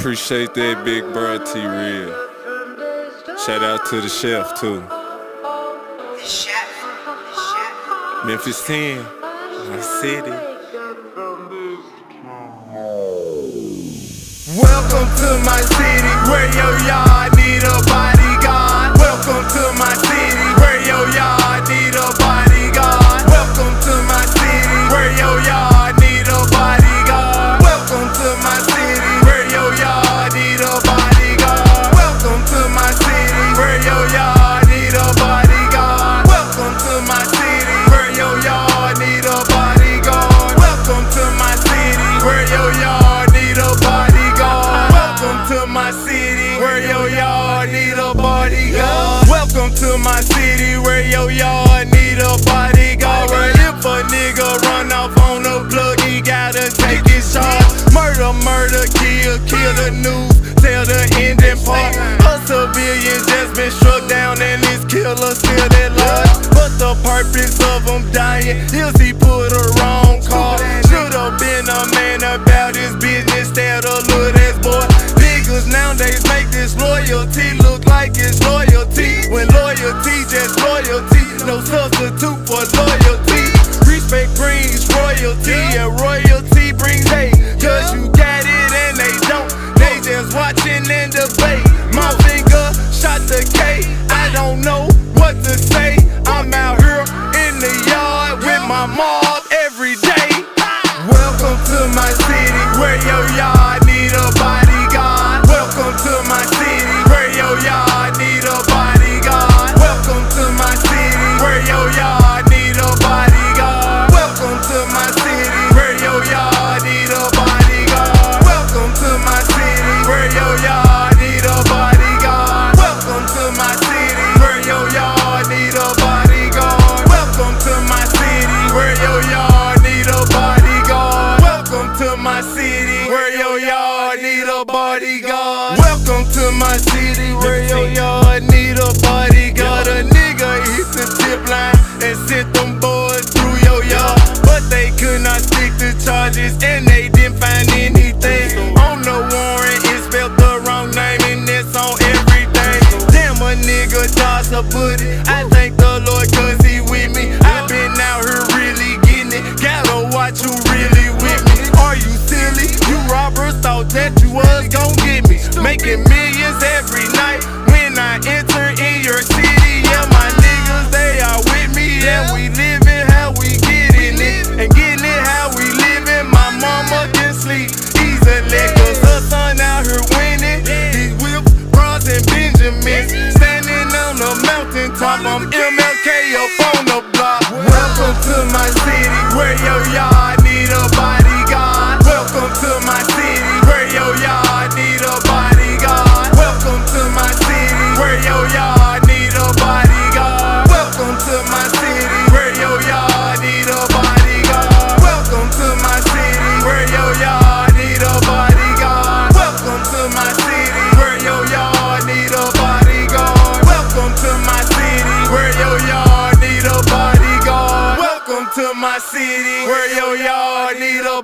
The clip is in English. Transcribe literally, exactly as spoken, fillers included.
Appreciate that, big bro, T-Real. Shout out to the chef, too. Memphis ten, my city. Welcome to my city, where your yard need a bodyguard. Welcome to my city, where your yard need a bodyguard. Welcome to my city, where your yard need a bodyguard. Welcome to my city, where your yard need a bodyguard. Welcome to my city, where your yard need a bodyguard. Welcome to my city, where your yard need a bodyguard. Welcome to my city, where your yard need a bodyguard. Welcome to my city, where your yard need a bodyguard. Welcome to my city, where your yard need a bodyguard. But if a nigga run off on the plug, he gotta take his charge. Murder, murder, kill, kill the news, tell the ending part. A civilian just been struck down and his killer still at large. But the purpose of him dying is he put a wrong call. Should've been a man about his business, instead of little ass boy. Niggas nowadays make this loyalty look like it's loyalty, when loyalty just loyalty, no substitute for loyalty. Respect brings royalty, and royalty brings hate. Cause you got it and they don't, they just watching and debate. My finger shot the K, I don't know what to say. I'm out here in the yard with my mob every day. Welcome to my city, where your yard need a bodyguard. Welcome to my city, where your yard need a bodyguard. Welcome to my city, where your yard need a bodyguard. Welcome to my city, where your yard need a bodyguard. Welcome to my city, where your yard need a bodyguard. Welcome to my city, where your yard need a bodyguard. Welcome to my city, where your yard need a bodyguard. Welcome to my city, where your yard need a bodyguard. Welcome to my city, where your yard need a bodyguard. A nigga hit the tip line and sent them boys through your yard, but they could not stick to charges and they didn't find anything. On the warrant, it spelled the wrong name and it's on everything. Damn, a nigga dodged a bullet. I thank the Lord cause he with me. I been out here really getting it. Gotta watch who really with me. Are you silly? You robbers thought that you was gon' get me. Making millions every night when I enter in your city. Yeah, my niggas, they are with me. Yeah, we living how we getting it, and getting it how we living. My mama can sleep easily cause her son out here winning. He whips, bras, and Benjamins. Standing on the mountaintop, I'm M L K up on the block. Welcome to my city, where your yard need a bodyguard. Welcome to my city, where your yard need a bodyguard. Welcome to my city, where your yard need a bodyguard. Welcome to my city, where your yard need a bodyguard. Welcome to my city, where your yard need a bodyguard. Welcome to my city, where your yard need a bodyguard. Welcome to my city, where your yard need a bodyguard. Welcome to my city, where your yard need a